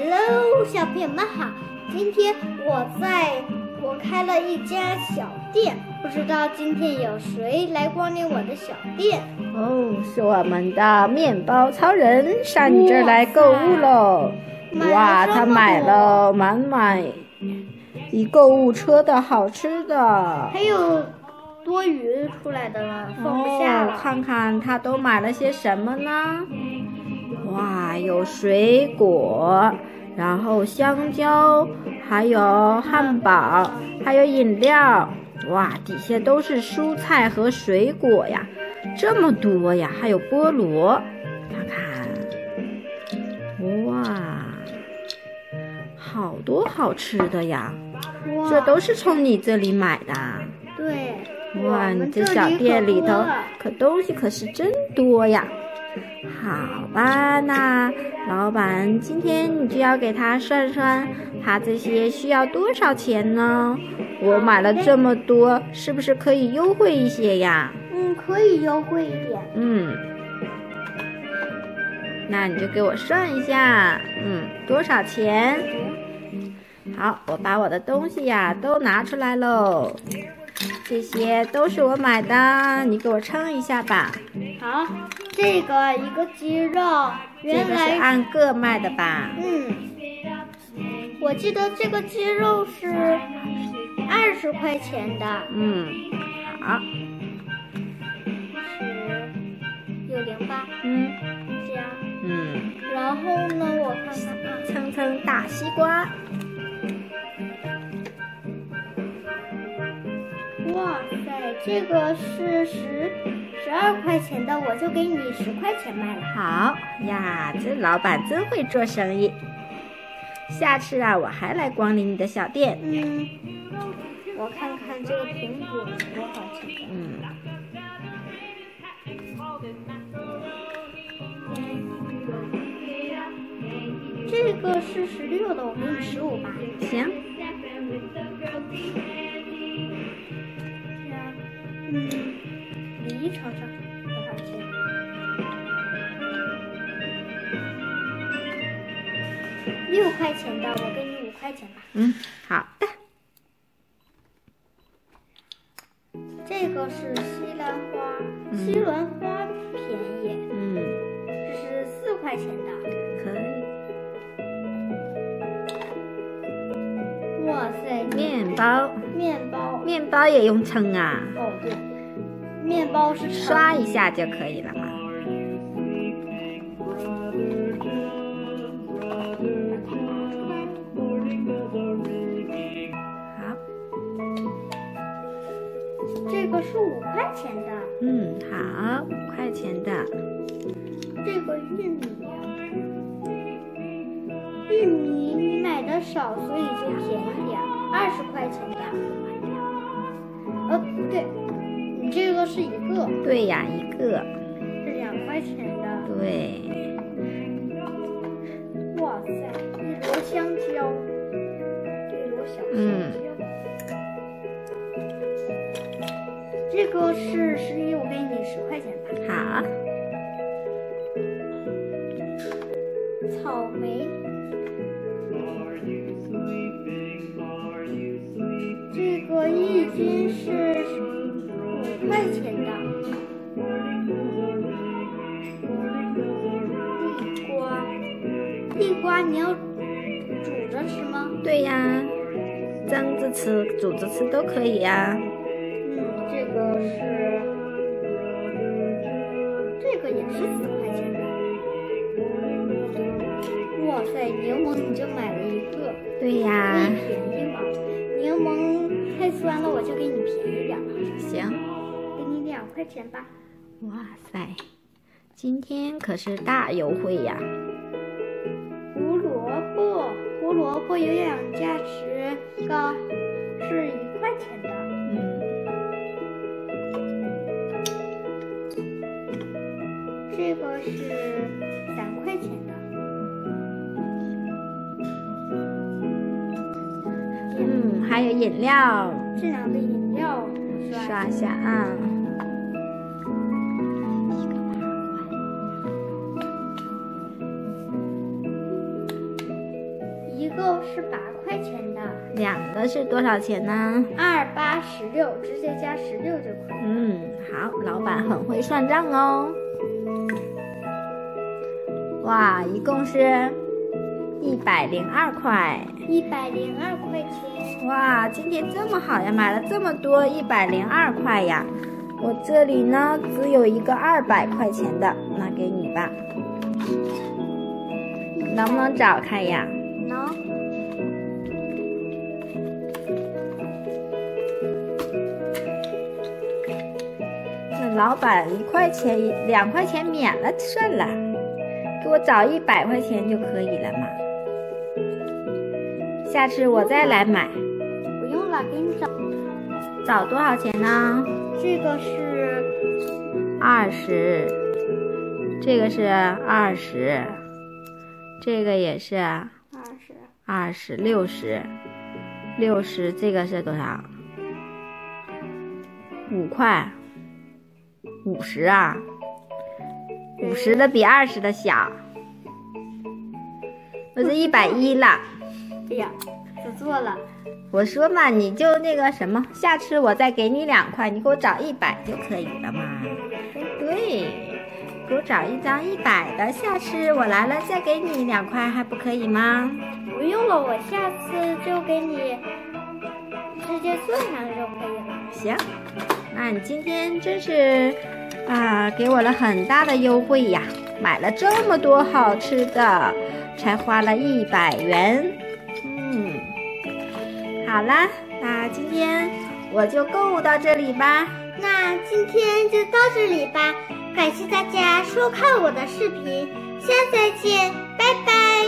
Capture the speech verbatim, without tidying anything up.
Hello， 小朋友们好！今天我在我开了一家小店，不知道今天有谁来光临我的小店？ 哦，是我们的面包超人上你这儿来购物喽！哇，他买了满满一购物车的好吃的， 还有多余出来的了，放不下了。 哦，看看他都买了些什么呢？哇，有水果，然后香蕉，还有汉堡，还有饮料。哇，底下都是蔬菜和水果呀，这么多呀，还有菠萝，看看，哇，好多好吃的呀！这都是从你这里买的。 对。 哇，你这小店里头可东西可是真多呀！好吧，那老板今天你就要给他算算，他这些需要多少钱呢？我买了这么多，是不是可以优惠一些呀？ 嗯，可以优惠一点。 嗯，那你就给我算一下，嗯，多少钱？好，我把我的东西呀都拿出来喽。这些都是我买的，你给我称一下吧。 好，这个一个鸡肉，原来这个是按个卖的吧？ 嗯，我记得这个鸡肉是二十块钱的。 嗯，好。 是六零八。 嗯， 这样。 嗯。 然后呢，我看看啊， 称称大西瓜。 哇塞，这个是十十二块钱的，我就给你十块钱卖了。 好呀，这老板真会做生意。下次啊，我还来光临你的小店。 嗯，我看看这个苹果多少钱的。 嗯。 这个是十六的，我给你十五吧。 行。 嗯，梨尝尝多少钱？六块钱的，我给你五块钱吧。 嗯，好的。 这个是西兰花，嗯、西兰花便宜。 嗯， 这是四块钱的。 可以。 哇塞， 面包， 面包， 面包也用称啊？ 哦，对，面包是刷一下就可以了嘛。好， 这个是五块钱的。 嗯，好，五块钱的。 这个玉米。玉米你买的少，所以就便宜点，二十块钱的。呃，不对，你这个是一个。 对呀，一个。 是两块钱的。 对。 哇塞，一摞香蕉，一摞小香蕉。 嗯。 这个是十一，我给你十块钱吧。 好。 草莓。这个一斤是五块钱的。地瓜，地瓜你要煮着吃吗？ 对呀，蒸着吃、煮着吃都可以呀。 嗯，这个是，这个也是四块钱的。哇塞，柠檬你就买了一个。 对呀。 便宜嘛。柠檬太酸了，我就给你便宜点吧。 行， 给你两块钱吧。 哇塞，今天可是大优惠呀！ 胡萝卜，胡萝卜有氧价值高，是一块钱的。 嗯。 这个是三块钱的。 嗯，还有饮料。 这两个饮料刷一下啊。 个是八块钱的， 两个是多少钱呢？ 二八十六，直接加十六就可以。 嗯，好，老板很会算账哦。哇，一共是一百零二块。 一百零二块钱。 哇，今天这么好呀，买了这么多，一百零二块呀。我这里呢只有一个二百块钱的，拿给你吧。能不能找开呀？ 能。 那老板一块钱、两块钱免了算了，给我找一百块钱就可以了嘛。下次我再来买。 不用了，给你找。 找多少钱呢？ 这个是二十，这个是二十，这个也是二十， 二十六十，六十，这个是多少？五块，五十啊，五十的比二十的小，我是一百一了。 哎呀，走错了。 我说嘛，你就那个什么，下次我再给你两块，你给我找一百就可以了嘛。对，给我找一张一百的，下次我来了再给你两块，还不可以吗？ 不用了，我下次就给你直接算上就可以了。 行，那你今天真是啊，给我了很大的优惠呀，买了这么多好吃的，才花了一百元。嗯。好啦，那今天我就购物到这里吧。 那今天就到这里吧，感谢大家收看我的视频，下次再见，拜拜。